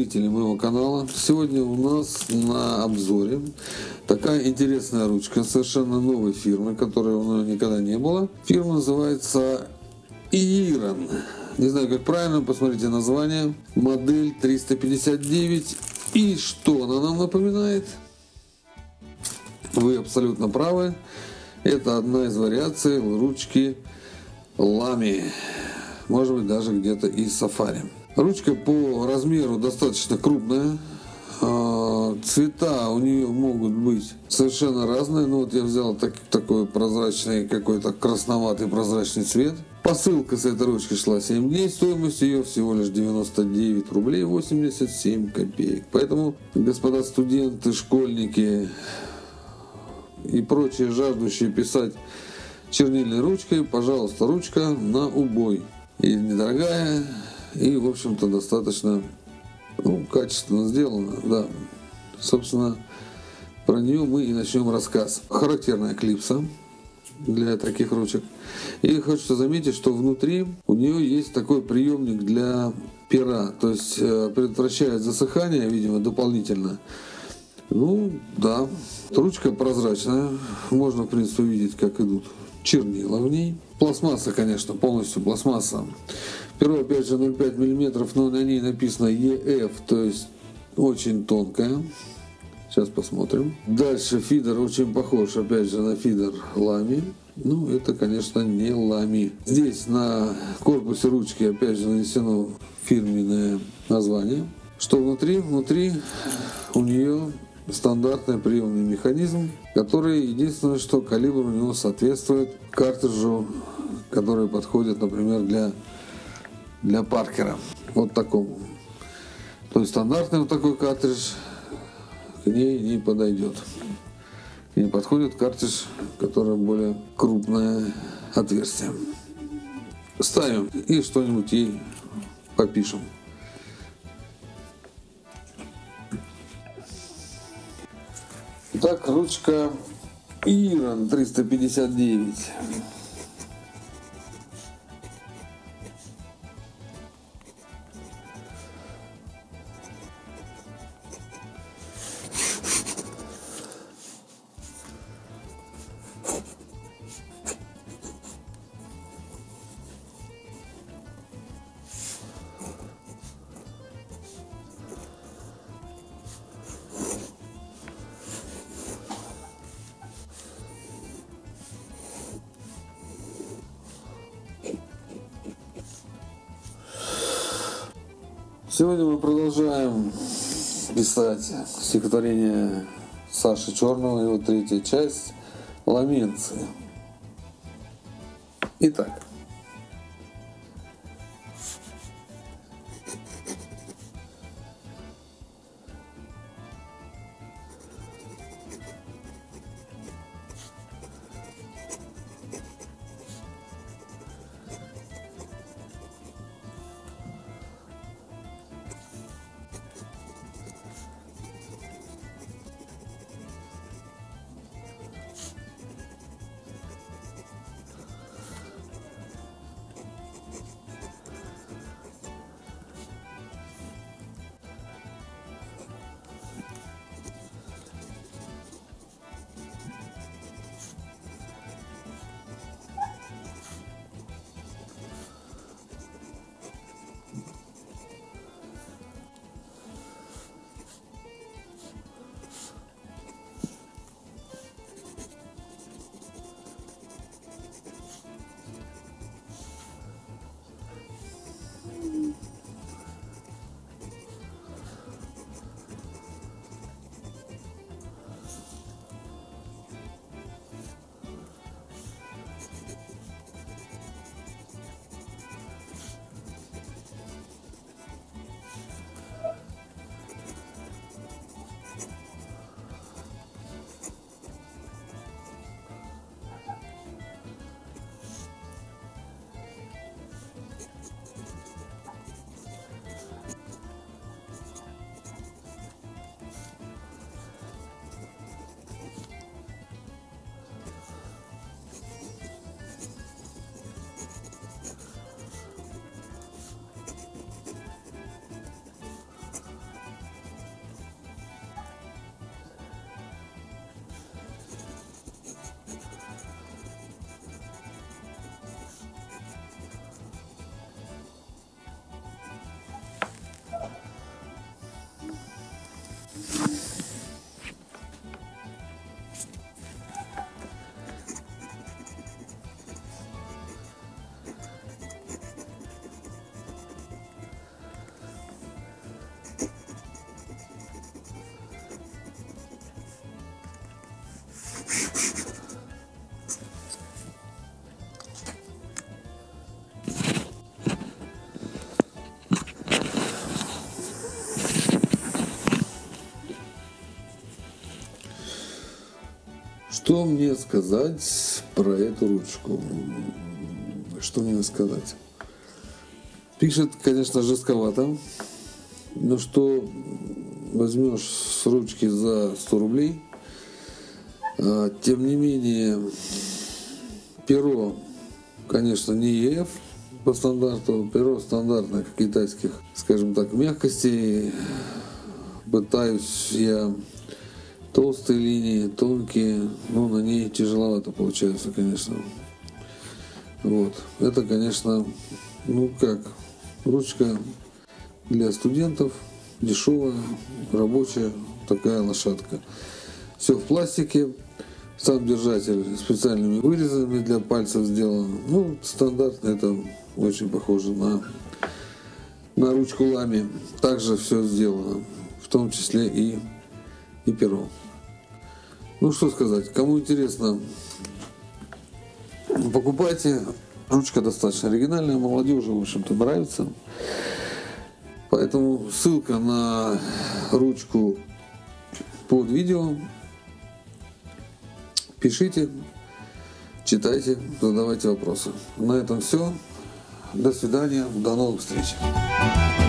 зрители моего канала. Сегодня у нас на обзоре такая интересная ручка совершенно новой фирмы, которой у нее никогда не было. Фирма называется Iran. Не знаю, как правильно, посмотрите название. Модель 359. И что она нам напоминает? Вы абсолютно правы. Это одна из вариаций ручки Lamy. Может быть, даже где-то и Safari. Ручка по размеру достаточно крупная. Цвета у нее могут быть совершенно разные. Ну вот я взял такой прозрачный, какой-то красноватый прозрачный цвет. Посылка с этой ручки шла 7 дней. Стоимость ее всего лишь 99 рублей 87 копеек. Поэтому, господа студенты, школьники и прочие жаждущие писать чернильной ручкой, пожалуйста, ручка на убой. И недорогая, и, в общем-то, достаточно качественно сделана. Да. Собственно, про нее мы и начнем рассказ. Характерная клипса для таких ручек. И хочется заметить, что внутри у нее есть такой приемник для пера, то есть предотвращает засыхание, видимо, дополнительно. Ну, да. Ручка прозрачная. Можно, в принципе, увидеть, как идут чернила в ней. Пластмасса, конечно, полностью пластмасса. Перо, опять же, 0,5 мм, но на ней написано EF, то есть очень тонкая. Сейчас посмотрим. Дальше фидер очень похож, опять же, на фидер Lamy. Ну, это, конечно, не Lamy. Здесь на корпусе ручки, опять же, нанесено фирменное название. Что внутри? Внутри у нее стандартный приемный механизм, который, единственное, что калибр у него соответствует картриджу, который подходит, например, для Паркера. Вот такому. То есть стандартный вот такой картридж к ней не подойдет. К ней подходит картридж, который более крупное отверстие. Ставим и что-нибудь ей попишем. Итак, ручка Iran 359. Сегодня мы продолжаем писать стихотворение Саши Черного, его третья часть «Ламенцы». Итак. Что мне сказать про эту ручку? Что мне сказать? Пишет, конечно, жестковато, но что возьмешь с ручки за 100 рублей, тем не менее, перо, конечно, не ЕФ по стандарту, перо стандартных китайских, скажем так, мягкостей. Пытаюсь я толстые линии, тонкие, но на ней тяжеловато получается, конечно. Вот. Это, конечно, ну как, ручка для студентов, дешевая, рабочая, такая лошадка. Все в пластике, сам держатель специальными вырезами для пальцев сделан. Ну, стандартно, это очень похоже на ручку лами. Также все сделано, в том числе и перо. Ну, что сказать, кому интересно, покупайте. Ручка достаточно оригинальная, молодежи, в общем-то, нравится. Поэтому ссылка на ручку под видео. Пишите, читайте, задавайте вопросы. На этом все. До свидания, до новых встреч.